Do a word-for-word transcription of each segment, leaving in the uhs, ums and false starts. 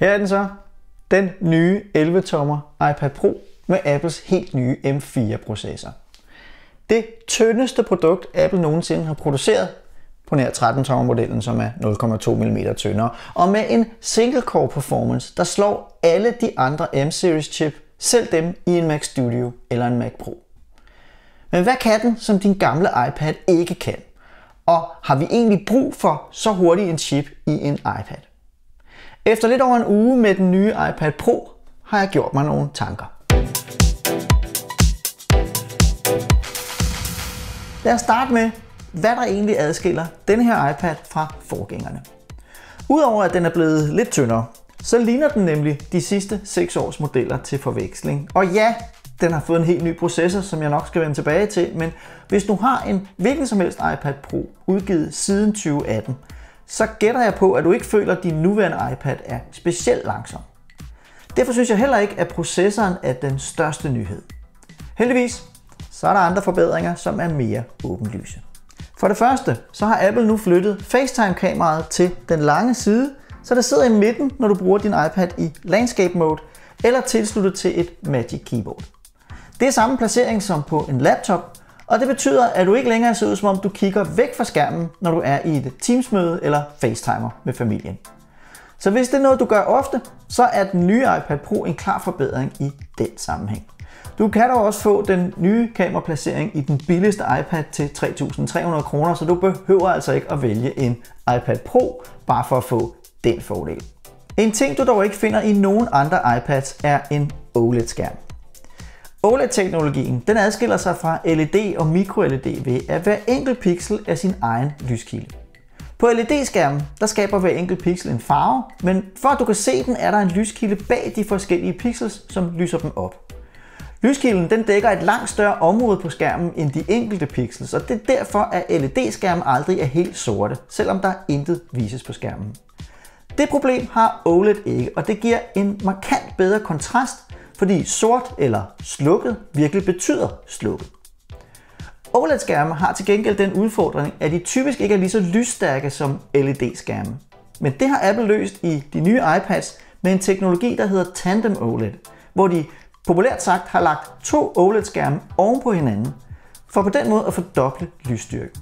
Her er den så. Den nye elleve tommer iPad Pro med Apples helt nye M fire processor. Det tyndeste produkt Apple nogensinde har produceret på nær tretten tommer modellen, som er nul komma to millimeter tyndere, og med en single core performance, der slår alle de andre M-series chip, selv dem i en Mac Studio eller en Mac Pro. Men hvad kan den, som din gamle iPad ikke kan? Og har vi egentlig brug for så hurtig en chip i en iPad? Efter lidt over en uge med den nye iPad Pro, har jeg gjort mig nogle tanker. Lad os starte med, hvad der egentlig adskiller denne her iPad fra forgængerne. Udover at den er blevet lidt tyndere, så ligner den nemlig de sidste seks års modeller til forveksling. Og ja, den har fået en helt ny processor, som jeg nok skal vende tilbage til, men hvis du har en hvilken som helst iPad Pro udgivet siden tyve atten, så gætter jeg på, at du ikke føler, at din nuværende iPad er specielt langsom. Derfor synes jeg heller ikke, at processoren er den største nyhed. Heldigvis, så er der andre forbedringer, som er mere åbenlyse. For det første, så har Apple nu flyttet FaceTime-kameraet til den lange side, så det sidder i midten, når du bruger din iPad i Landscape Mode, eller tilsluttet til et Magic Keyboard. Det er samme placering som på en laptop, og det betyder, at du ikke længere ser ud, som om du kigger væk fra skærmen, når du er i et Teams-møde eller FaceTimer med familien. Så hvis det er noget, du gør ofte, så er den nye iPad Pro en klar forbedring i den sammenhæng. Du kan dog også få den nye kameraplacering i den billigste iPad til tre tusind tre hundrede kroner, så du behøver altså ikke at vælge en iPad Pro bare for at få den fordel. En ting, du dog ikke finder i nogen andre iPads, er en O L E D-skærm. O L E D-teknologien den adskiller sig fra L E D og micro-L E D ved, at hver enkelt pixel er sin egen lyskilde. På L E D-skærmen der skaber hver enkelt pixel en farve, men for at du kan se den, er der en lyskilde bag de forskellige pixels, som lyser dem op. Lyskilden den dækker et langt større område på skærmen end de enkelte pixels, og det er derfor, at L E D-skærmen aldrig er helt sorte, selvom der intet vises på skærmen. Det problem har O L E D ikke, og det giver en markant bedre kontrast, fordi sort eller slukket virkelig betyder slukket. O L E D-skærme har til gengæld den udfordring, at de typisk ikke er lige så lysstærke som L E D-skærme. Men det har Apple løst i de nye iPads med en teknologi, der hedder Tandem O L E D, hvor de populært sagt har lagt to O L E D-skærme oven på hinanden, for på den måde at fordoble lysstyrken.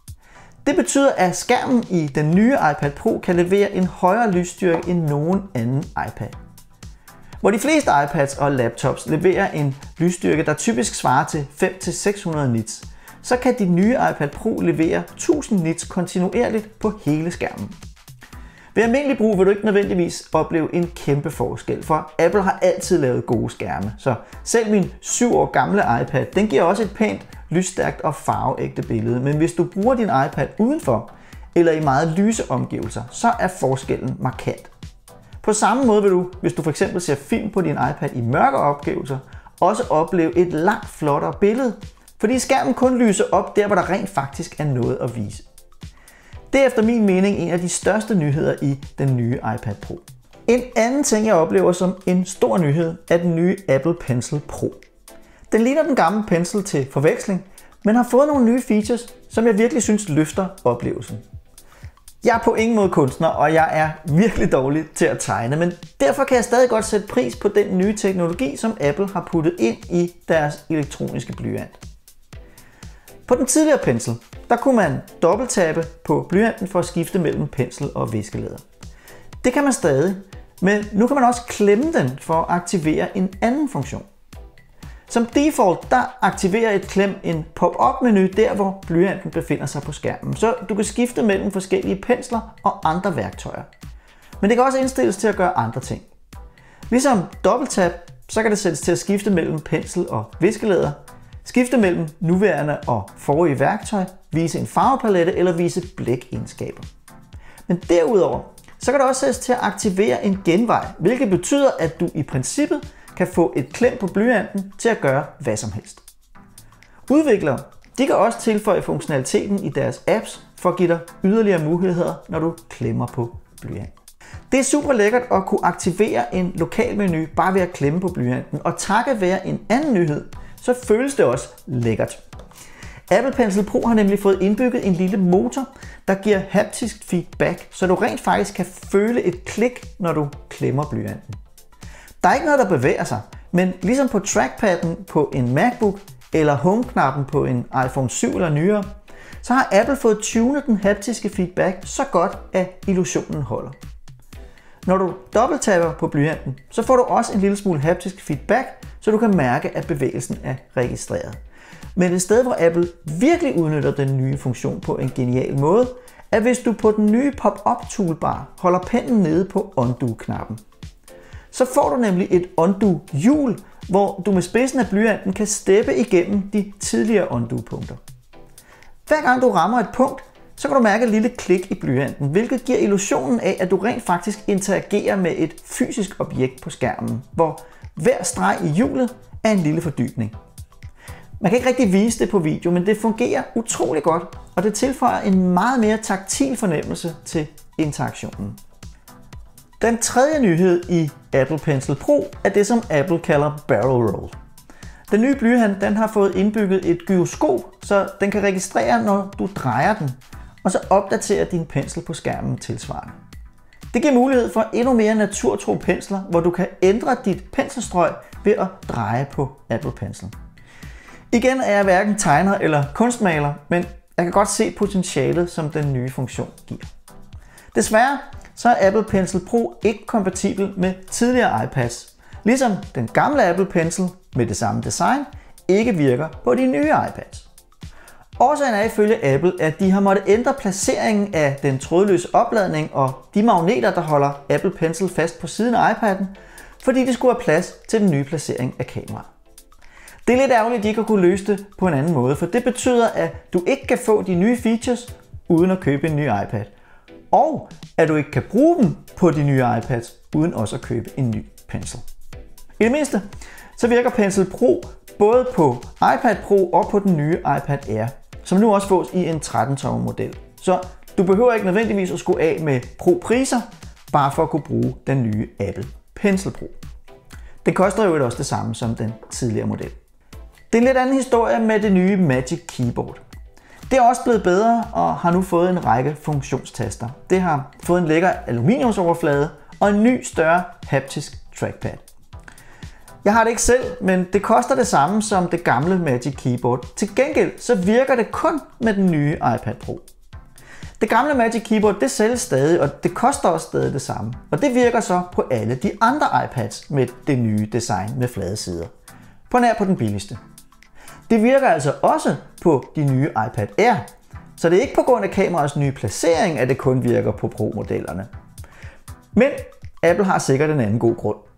Det betyder, at skærmen i den nye iPad Pro kan levere en højere lysstyrke end nogen anden iPad. Hvor de fleste iPads og laptops leverer en lysstyrke, der typisk svarer til fem til seks hundrede nits, så kan de nye iPad Pro levere tusind nits kontinuerligt på hele skærmen. Ved almindelig brug vil du ikke nødvendigvis opleve en kæmpe forskel, for Apple har altid lavet gode skærme, så selv min syv år gamle iPad, den giver også et pænt, lysstærkt og farveægte billede, men hvis du bruger din iPad udenfor eller i meget lyse omgivelser, så er forskellen markant. På samme måde vil du, hvis du for eksempel ser film på din iPad i mørke omgivelser, også opleve et langt flottere billede, fordi skærmen kun lyser op der, hvor der rent faktisk er noget at vise. Det er efter min mening en af de største nyheder i den nye iPad Pro. En anden ting, jeg oplever som en stor nyhed, er den nye Apple Pencil Pro. Den ligner den gamle Pencil til forveksling, men har fået nogle nye features, som jeg virkelig synes løfter oplevelsen. Jeg er på ingen måde kunstner, og jeg er virkelig dårlig til at tegne, men derfor kan jeg stadig godt sætte pris på den nye teknologi, som Apple har puttet ind i deres elektroniske blyant. På den tidligere Pencil, der kunne man dobbelttappe på blyanten for at skifte mellem pensel og viskelæder. Det kan man stadig, men nu kan man også klemme den for at aktivere en anden funktion. Som default, der aktiverer et klem en pop-up menu der, hvor blyanten befinder sig på skærmen, så du kan skifte mellem forskellige pensler og andre værktøjer. Men det kan også indstilles til at gøre andre ting. Ligesom dobbelttap, så kan det sættes til at skifte mellem pensel og viskelæder, skifte mellem nuværende og forrige værktøj, vise en farvepalette eller vise blækegenskaber. Men derudover, så kan det også sættes til at aktivere en genvej, hvilket betyder, at du i princippet kan få et klem på blyanten til at gøre hvad som helst. Udviklere de kan også tilføje funktionaliteten i deres apps for at give dig yderligere muligheder, når du klemmer på blyanten. Det er super lækkert at kunne aktivere en lokal menu bare ved at klemme på blyanten, og takket være en anden nyhed, så føles det også lækkert. Apple Pencil Pro har nemlig fået indbygget en lille motor, der giver haptisk feedback, så du rent faktisk kan føle et klik, når du klemmer blyanten. Der er ikke noget, der bevæger sig, men ligesom på trackpadden på en MacBook eller home-knappen på en iPhone syv eller nyere, så har Apple fået tunet den haptiske feedback så godt, at illusionen holder. Når du dobbelttapper på blyanten, så får du også en lille smule haptisk feedback, så du kan mærke, at bevægelsen er registreret. Men et sted, hvor Apple virkelig udnytter den nye funktion på en genial måde, er hvis du på den nye pop-up toolbar holder pennen nede på undo-knappen. Så får du nemlig et undo-hjul, hvor du med spidsen af blyanten kan steppe igennem de tidligere undo-punkter. Hver gang du rammer et punkt, så kan du mærke et lille klik i blyanten, hvilket giver illusionen af, at du rent faktisk interagerer med et fysisk objekt på skærmen, hvor hver streg i hjulet er en lille fordybning. Man kan ikke rigtig vise det på video, men det fungerer utrolig godt, og det tilføjer en meget mere taktil fornemmelse til interaktionen. Den tredje nyhed i Apple Pencil Pro er det, som Apple kalder Barrel Roll. Den nye blyant den har fået indbygget et gyroskop, så den kan registrere, når du drejer den, og så opdatere din pensel på skærmen tilsvarende. Det giver mulighed for endnu mere naturtro pensler, hvor du kan ændre dit penselstrøg ved at dreje på Apple Pencil. Igen er jeg hverken tegner eller kunstmaler, men jeg kan godt se potentialet, som den nye funktion giver. Desværre så er Apple Pencil Pro ikke kompatibel med tidligere iPads, ligesom den gamle Apple Pencil med det samme design ikke virker på de nye iPads. Årsagen er ifølge Apple, at de har måttet ændre placeringen af den trådløse opladning og de magneter, der holder Apple Pencil fast på siden af iPad'en, fordi de skulle have plads til den nye placering af kameraet. Det er lidt ærgerligt, at de ikke har kunne løse det på en anden måde, for det betyder, at du ikke kan få de nye features uden at købe en ny iPad. Og at du ikke kan bruge dem på de nye iPads uden også at købe en ny Pencil. I det mindste så virker Pencil Pro både på iPad Pro og på den nye iPad Air, som nu også fås i en tretten tommer model. Så du behøver ikke nødvendigvis at skulle af med Pro-priser, bare for at kunne bruge den nye Apple Pencil Pro. Det koster jo også det samme som den tidligere model. Det er en lidt anden historie med det nye Magic Keyboard. Det er også blevet bedre og har nu fået en række funktionstaster. Det har fået en lækker aluminiumsoverflade og en ny større haptisk trackpad. Jeg har det ikke selv, men det koster det samme som det gamle Magic Keyboard. Til gengæld så virker det kun med den nye iPad Pro. Det gamle Magic Keyboard det sælges stadig, og det koster også stadig det samme. Og det virker så på alle de andre iPads med det nye design med flade sider. På nær på den billigste. Det virker altså også på de nye iPad Air, så det er ikke på grund af kameraets nye placering, at det kun virker på Pro-modellerne. Men Apple har sikkert en anden god grund.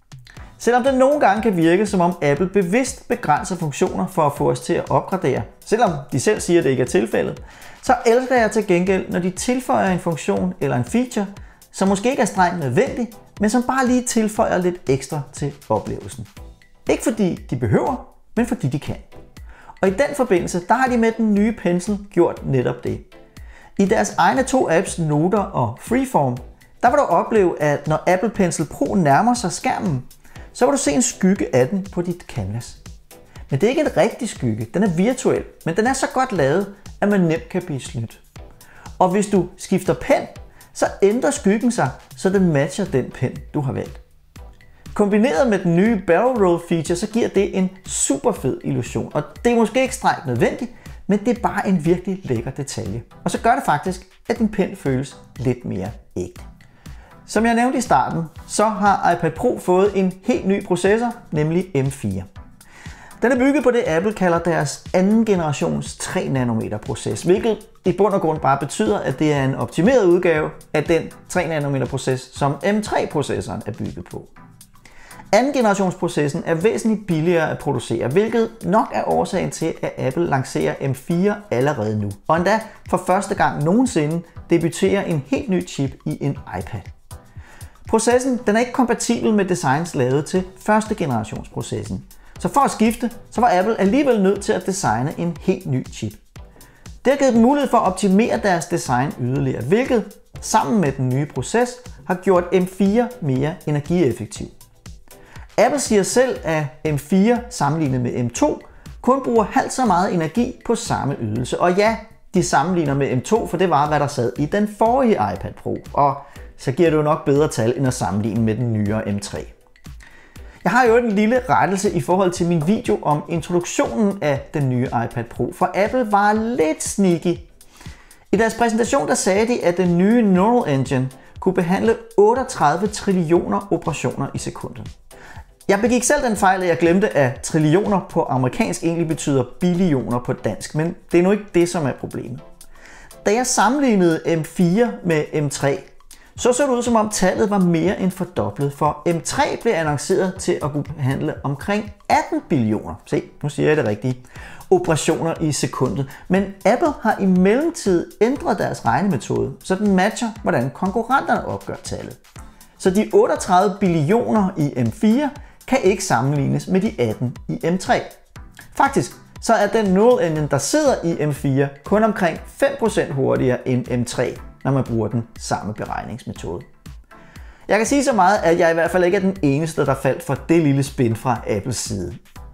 Selvom det nogle gange kan virke, som om Apple bevidst begrænser funktioner for at få os til at opgradere, selvom de selv siger, at det ikke er tilfældet, så elsker jeg til gengæld, når de tilføjer en funktion eller en feature, som måske ikke er strengt nødvendig, men som bare lige tilføjer lidt ekstra til oplevelsen. Ikke fordi de behøver, men fordi de kan. Og i den forbindelse, der har de med den nye Pencil gjort netop det. I deres egne to apps, Noter og Freeform, der vil du opleve, at når Apple Pencil Pro nærmer sig skærmen, så vil du se en skygge af den på dit canvas. Men det er ikke en rigtig skygge, den er virtuel, men den er så godt lavet, at man nemt kan blive snydt. Og hvis du skifter pen, så ændrer skyggen sig, så den matcher den pen, du har valgt. Kombineret med den nye Barrel Roll feature, så giver det en super fed illusion. Og det er måske ikke strengt nødvendigt, men det er bare en virkelig lækker detalje. Og så gør det faktisk, at din pen føles lidt mere ægte. Som jeg nævnte i starten, så har iPad Pro fået en helt ny processor, nemlig M fire. Den er bygget på det, Apple kalder deres anden generations tre nanometer proces, hvilket i bund og grund bare betyder, at det er en optimeret udgave af den tre nanometer proces, som M tre processoren er bygget på. Anden generationsprocessen er væsentligt billigere at producere, hvilket nok er årsagen til, at Apple lancerer M fire allerede nu. Og endda for første gang nogensinde debuterer en helt ny chip i en iPad. Processen den er ikke kompatibel med designs lavet til første generationsprocessen. Så for at skifte, så var Apple alligevel nødt til at designe en helt ny chip. Det har givet dem mulighed for at optimere deres design yderligere, hvilket sammen med den nye proces har gjort M fire mere energieffektiv. Apple siger selv, at M fire sammenlignet med M to kun bruger halvt så meget energi på samme ydelse. Og ja, de sammenligner med M to, for det var, hvad der sad i den forrige iPad Pro. Og så giver det jo nok bedre tal, end at sammenligne med den nyere M tre. Jeg har jo en lille rettelse i forhold til min video om introduktionen af den nye iPad Pro, for Apple var lidt sneaky. I deres præsentation der sagde de, at den nye Neural Engine kunne behandle otteogtredive trillioner operationer i sekundet. Jeg begik selv den fejl, at jeg glemte, at trillioner på amerikansk egentlig betyder billioner på dansk, men det er nu ikke det, som er problemet. Da jeg sammenlignede M fire med M tre, så så det ud som om tallet var mere end fordoblet, for M tre blev annonceret til at kunne behandle omkring atten billioner. Se, nu siger jeg det rigtige. Operationer i sekundet. Men Apple har i mellemtid ændret deres regnemetode, så den matcher, hvordan konkurrenterne opgør tallet. Så de otteogtredive billioner i M fire kan ikke sammenlignes med de atten i M tre. Faktisk så er den Neural Engine, der sidder i M fire, kun omkring fem procent hurtigere end M tre, når man bruger den samme beregningsmetode. Jeg kan sige så meget, at jeg i hvert fald ikke er den eneste, der faldt for det lille spin fra Apples side.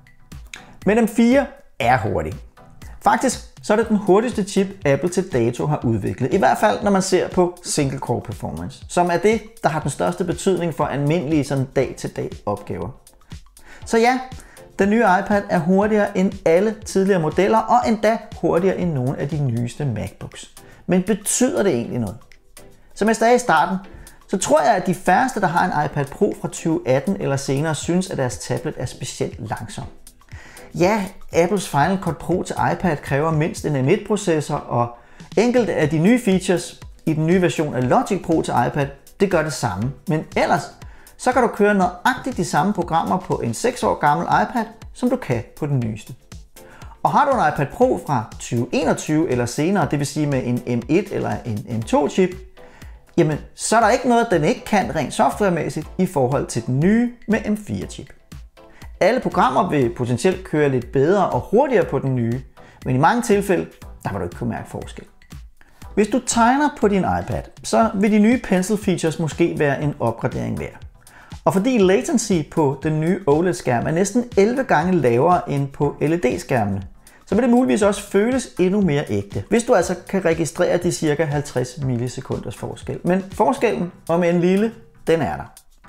Men M fire er hurtig. Faktisk så er det den hurtigste chip, Apple til dato har udviklet. I hvert fald, når man ser på single core performance, som er det, der har den største betydning for almindelige sådan dag-til-dag opgaver. Så ja, den nye iPad er hurtigere end alle tidligere modeller, og endda hurtigere end nogle af de nyeste MacBooks. Men betyder det egentlig noget? Som jeg sagde i starten, så tror jeg, at de færreste, der har en iPad Pro fra tyve atten eller senere, synes, at deres tablet er specielt langsom. Ja, Apples Final Cut Pro til iPad kræver mindst en M et processor, og enkelte af de nye features i den nye version af Logic Pro til iPad, det gør det samme. Men ellers, så kan du køre nøjagtigt de samme programmer på en seks år gammel iPad, som du kan på den nyeste. Og har du en iPad Pro fra tyve enogtyve eller senere, det vil sige med en M et eller en M to chip, jamen så er der ikke noget, den ikke kan rent softwaremæssigt i forhold til den nye med M fire chip. Alle programmer vil potentielt køre lidt bedre og hurtigere på den nye, men i mange tilfælde, der vil du ikke kunne mærke forskel. Hvis du tegner på din iPad, så vil de nye pencil features måske være en opgradering værd. Og fordi latency på den nye O L E D-skærm er næsten elleve gange lavere end på L E D-skærmene, så vil det muligvis også føles endnu mere ægte, hvis du altså kan registrere de cirka halvtreds millisekunders forskel. Men forskellen, om en lille, den er der.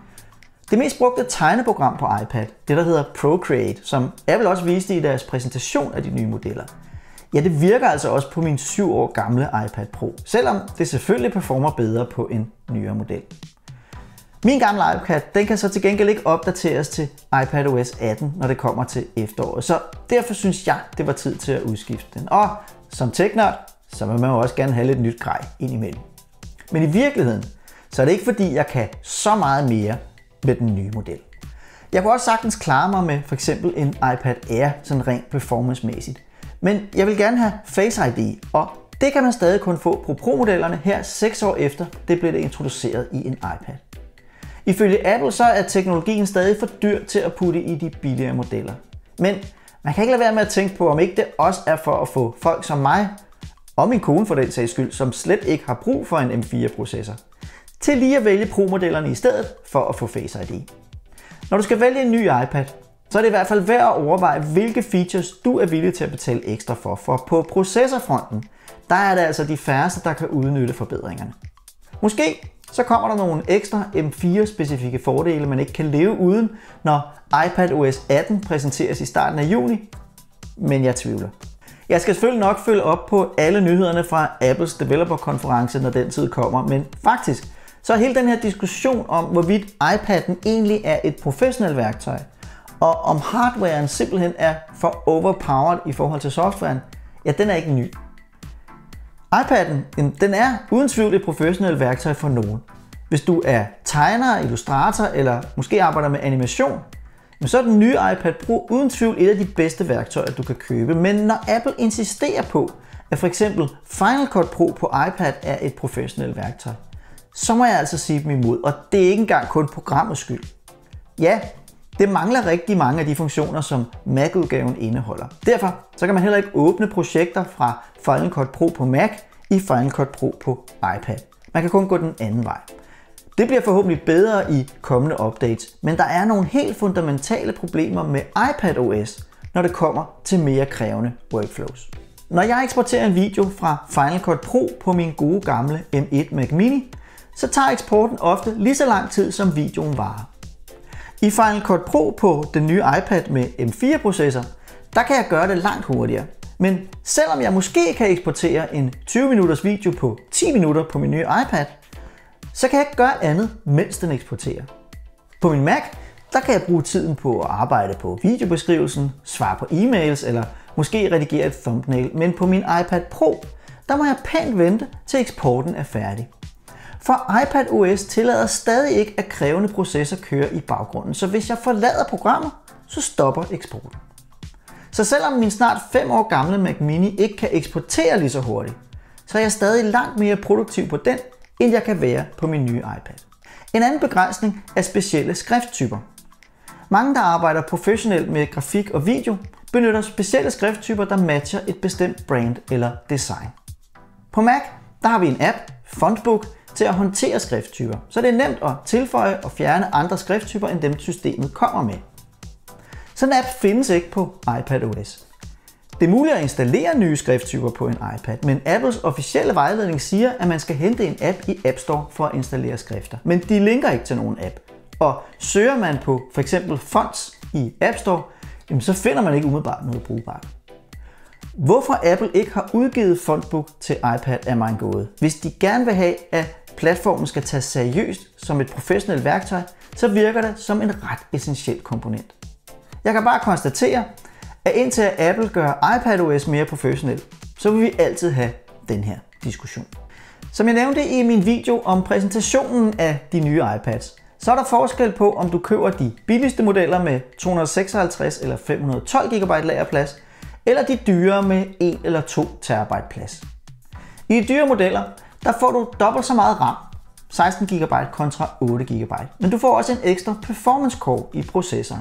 Det mest brugte tegneprogram på iPad, det der hedder Procreate, som Apple også viste i deres præsentation af de nye modeller, ja, det virker altså også på min syv år gamle iPad Pro, selvom det selvfølgelig performer bedre på en nyere model. Min gamle iPad, den kan så til gengæld ikke opdateres til iPadOS atten, når det kommer til efteråret, så derfor synes jeg, det var tid til at udskifte den. Og som tech-nørd, så vil man jo også gerne have lidt nyt grej indimellem. Men i virkeligheden, så er det ikke fordi, jeg kan så meget mere med den nye model. Jeg kunne også sagtens klare mig med for eksempel en iPad Air, sådan rent performancemæssigt. Men jeg vil gerne have Face I D, og det kan man stadig kun få på Pro-modellerne her seks år efter det blev det introduceret i en iPad. Ifølge Apple så er teknologien stadig for dyr til at putte i de billigere modeller. Men man kan ikke lade være med at tænke på, om ikke det også er for at få folk som mig, og min kone for den sags skyld, som slet ikke har brug for en M fire processor, til lige at vælge Pro-modellerne i stedet for at få Face I D. Når du skal vælge en ny iPad, så er det i hvert fald værd at overveje, hvilke features du er villig til at betale ekstra for, for på processorfronten, der er det altså de færreste, der kan udnytte forbedringerne. Måske så kommer der nogle ekstra M fire specifikke fordele, man ikke kan leve uden, når iPadOS atten præsenteres i starten af juni, men jeg tvivler. Jeg skal selvfølgelig nok følge op på alle nyhederne fra Apples developer-konference, når den tid kommer, men faktisk så er hele den her diskussion om, hvorvidt iPad'en egentlig er et professionelt værktøj, og om hardwaren simpelthen er for overpowered i forhold til softwaren, ja, den er ikke ny. iPad'en, den er uden tvivl et professionelt værktøj for nogen. Hvis du er tegner, illustrator eller måske arbejder med animation, så er den nye iPad Pro uden tvivl et af de bedste værktøjer, du kan købe. Men når Apple insisterer på, at for eksempel Final Cut Pro på iPad er et professionelt værktøj, så må jeg altså sige dem imod, og det er ikke engang kun programmets skyld. Ja, det mangler rigtig mange af de funktioner, som Mac-udgaven indeholder. Derfor så kan man heller ikke åbne projekter fra Final Cut Pro på Mac i Final Cut Pro på iPad. Man kan kun gå den anden vej. Det bliver forhåbentlig bedre i kommende updates, men der er nogle helt fundamentale problemer med iPadOS, når det kommer til mere krævende workflows. Når jeg eksporterer en video fra Final Cut Pro på min gode gamle M et Mac Mini, så tager eksporten ofte lige så lang tid, som videoen varer. I Final Cut Pro på den nye iPad med M fire processor, der kan jeg gøre det langt hurtigere. Men selvom jeg måske kan eksportere en tyve minutters video på ti minutter på min nye iPad, så kan jeg ikke gøre andet, mens den eksporterer. På min Mac, der kan jeg bruge tiden på at arbejde på videobeskrivelsen, svare på e-mails eller måske redigere et thumbnail, men på min iPad Pro, der må jeg pænt vente til eksporten er færdig. For iPadOS tillader stadig ikke, at krævende processer kører i baggrunden, så hvis jeg forlader programmer, så stopper eksporten. Så selvom min snart fem år gamle Mac Mini ikke kan eksportere lige så hurtigt, så er jeg stadig langt mere produktiv på den, end jeg kan være på min nye iPad. En anden begrænsning er specielle skrifttyper. Mange, der arbejder professionelt med grafik og video, benytter specielle skrifttyper, der matcher et bestemt brand eller design. På Mac, der har vi en app, Fontbook, til at håndtere skrifttyper, så det er nemt at tilføje og fjerne andre skrifttyper, end dem systemet kommer med. Sådan en app findes ikke på iPadOS. Det er muligt at installere nye skrifttyper på en iPad, men Apples officielle vejledning siger, at man skal hente en app i App Store for at installere skrifter. Men de linker ikke til nogen app. Og søger man på for eksempel fonts i App Store, så finder man ikke umiddelbart noget brugbart. Hvorfor Apple ikke har udgivet Fontbook til iPad er mig en gåde. Hvis de gerne vil have, at platformen skal tages seriøst som et professionelt værktøj, så virker det som en ret essentiel komponent. Jeg kan bare konstatere, at indtil Apple gør iPadOS mere professionel, så vil vi altid have den her diskussion. Som jeg nævnte i min video om præsentationen af de nye iPads, så er der forskel på, om du køber de billigste modeller med to hundrede og seksoghalvtreds eller fem hundrede og tolv gigabyte lagerplads, eller de dyre med en eller to terabyte plads. I de dyre modeller, der får du dobbelt så meget RAM, seksten gigabyte kontra otte gigabyte, men du får også en ekstra performance core i processoren.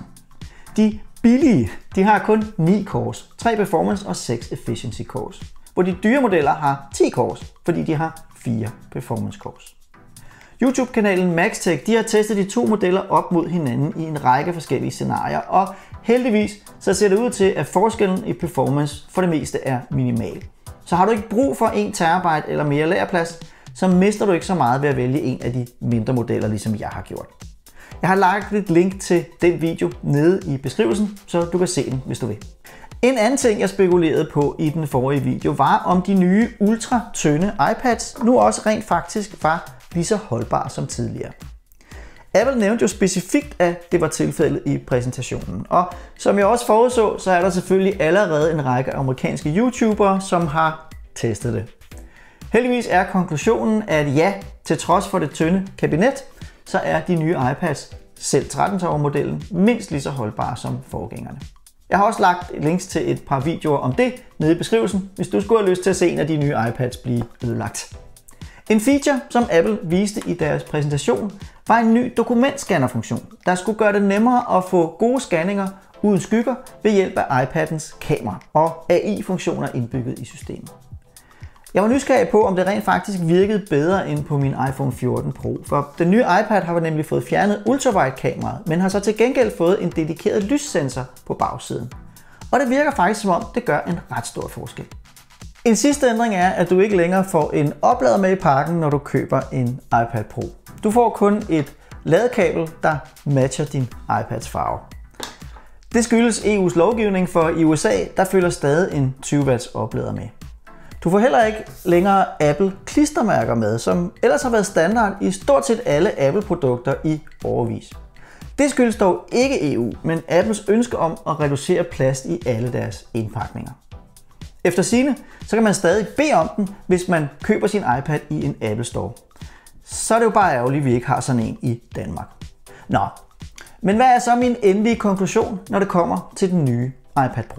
De billige, de har kun ni cores, tre performance og seks efficiency cores, hvor de dyre modeller har ti cores, fordi de har fire performance cores. YouTube-kanalen MaxTech, de har testet de to modeller op mod hinanden i en række forskellige scenarier, og heldigvis så ser det ud til, at forskellen i performance for det meste er minimal. Så har du ikke brug for en terabyte eller mere lagerplads, så mister du ikke så meget ved at vælge en af de mindre modeller, ligesom jeg har gjort. Jeg har lagt et link til den video nede i beskrivelsen, så du kan se den, hvis du vil. En anden ting, jeg spekulerede på i den forrige video, var om de nye ultra tynde iPads nu også rent faktisk var lige så holdbare som tidligere. Apple nævnte jo specifikt, at det var tilfældet i præsentationen, og som jeg også forudså, så er der selvfølgelig allerede en række amerikanske YouTubere, som har testet det. Heldigvis er konklusionen, at ja, til trods for det tynde kabinet, så er de nye iPads, selv tretten tommer modellen, mindst lige så holdbare som forgængerne. Jeg har også lagt links til et par videoer om det nede i beskrivelsen, hvis du skulle have lyst til at se en af de nye iPads blive ødelagt. En feature, som Apple viste i deres præsentation, var en ny dokumentscannerfunktion, der skulle gøre det nemmere at få gode scanninger uden skygger ved hjælp af iPadens kamera og A I-funktioner indbygget i systemet. Jeg var nysgerrig på, om det rent faktisk virkede bedre end på min iPhone fjorten Pro, for den nye iPad har nemlig fået fjernet ultrawide-kameraet, men har så til gengæld fået en dedikeret lyssensor på bagsiden. Og det virker faktisk som om, det gør en ret stor forskel. En sidste ændring er, at du ikke længere får en oplader med i pakken, når du køber en iPad Pro. Du får kun et ladekabel, der matcher din iPads farve. Det skyldes E U's lovgivning, for i U S A der følger stadig en tyve watts oplader med. Du får heller ikke længere Apple klistermærker med, som ellers har været standard i stort set alle Apple-produkter i årevis. Det skyldes dog ikke E U, men Apples ønske om at reducere plast i alle deres indpakninger. Efter sigende, så kan man stadig bede om den, hvis man køber sin iPad i en Apple Store. Så er det jo bare ærgerligt, at vi ikke har sådan en i Danmark. Nå, men hvad er så min endelige konklusion, når det kommer til den nye iPad Pro?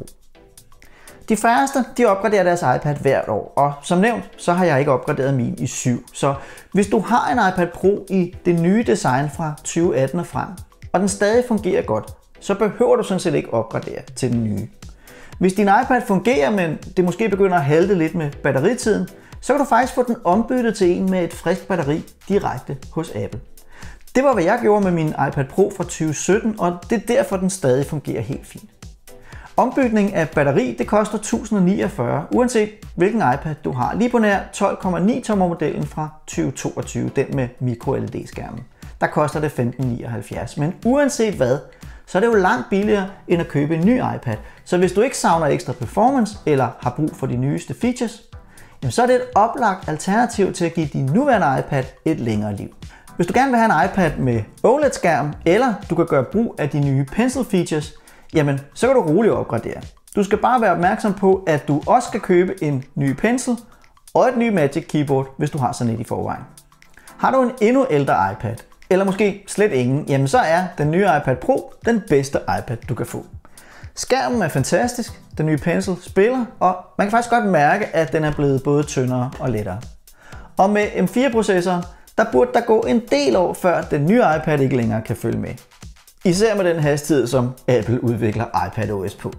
De færreste, de opgraderer deres iPad hvert år, og som nævnt, så har jeg ikke opgraderet min i syv. Så hvis du har en iPad Pro i det nye design fra tyve atten og frem, og den stadig fungerer godt, så behøver du sådan set ikke opgradere til den nye. Hvis din iPad fungerer, men det måske begynder at halte lidt med batteritiden, så kan du faktisk få den ombyttet til en med et frisk batteri direkte hos Apple. Det var hvad jeg gjorde med min iPad Pro fra tyve sytten, og det er derfor den stadig fungerer helt fint. Ombytning af batteri, det koster et tusind og niogfyrre, uanset hvilken iPad du har. Lige på nær tolv komma ni tommer modellen fra tyve toogtyve, den med micro L E D-skærmen. Der koster det femten nioghalvfjerds, men uanset hvad, så er det jo langt billigere end at købe en ny iPad. Så hvis du ikke savner ekstra performance eller har brug for de nyeste features, jamen så er det et oplagt alternativ til at give din nuværende iPad et længere liv. Hvis du gerne vil have en iPad med O L E D-skærm, eller du kan gøre brug af de nye Pencil features, jamen så kan du roligt opgradere. Du skal bare være opmærksom på, at du også skal købe en ny Pencil og et nyt Magic Keyboard, hvis du har sådan et i forvejen. Har du en endnu ældre iPad, eller måske slet ingen, jamen så er den nye iPad Pro den bedste iPad, du kan få. Skærmen er fantastisk, den nye Pencil spiller, og man kan faktisk godt mærke, at den er blevet både tyndere og lettere. Og med M fire processoren, der burde der gå en del år, før den nye iPad ikke længere kan følge med. Især med den hastighed, som Apple udvikler iPadOS på.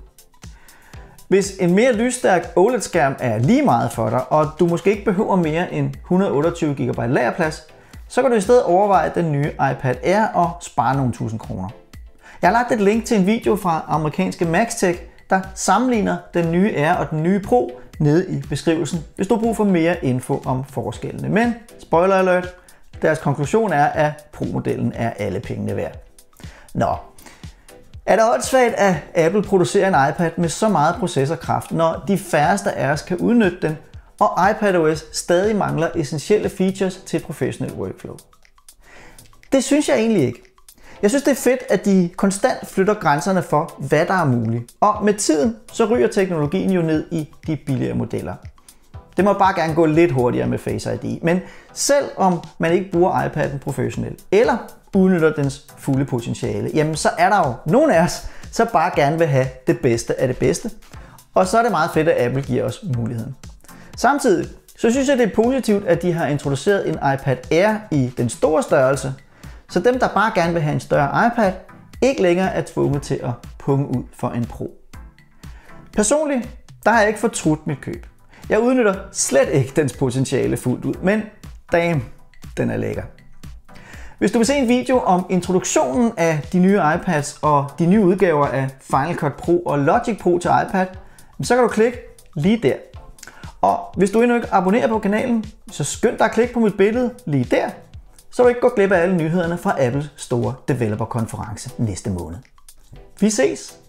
Hvis en mere lysstærk O L E D-skærm er lige meget for dig, og du måske ikke behøver mere end et hundrede og otteogtyve gigabyte lagerplads, så kan du i stedet overveje den nye iPad Air og spare nogle tusind kroner. Jeg har lagt et link til en video fra amerikanske Maxtech, der sammenligner den nye Air og den nye Pro nede i beskrivelsen, hvis du har brug for mere info om forskellene. Men, spoiler alert, deres konklusion er, at Pro-modellen er alle pengene værd. Nå, er det åndssvagt, at Apple producerer en iPad med så meget processorkraft, når de færreste af os kan udnytte den, og iPadOS stadig mangler essentielle features til professionel workflow? Det synes jeg egentlig ikke. Jeg synes, det er fedt, at de konstant flytter grænserne for, hvad der er muligt. Og med tiden, så ryger teknologien jo ned i de billigere modeller. Det må bare gerne gå lidt hurtigere med Face I D. Men selv om man ikke bruger iPad'en professionelt, eller udnytter dens fulde potentiale, jamen så er der jo nogen af os, så bare gerne vil have det bedste af det bedste. Og så er det meget fedt, at Apple giver os muligheden. Samtidig så synes jeg, det er positivt, at de har introduceret en iPad Air i den store størrelse, så dem, der bare gerne vil have en større iPad, ikke længere er tvunget til at punge ud for en Pro. Personligt, der har jeg ikke fortrudt mit køb. Jeg udnytter slet ikke dens potentiale fuldt ud, men damn, den er lækker. Hvis du vil se en video om introduktionen af de nye iPads og de nye udgaver af Final Cut Pro og Logic Pro til iPad, så kan du klikke lige der. Og hvis du endnu ikke abonnerer på kanalen, så skynd dig at klikke på mit billede lige der, så du ikke går glip af alle nyhederne fra Apples store developer-konference næste måned. Vi ses!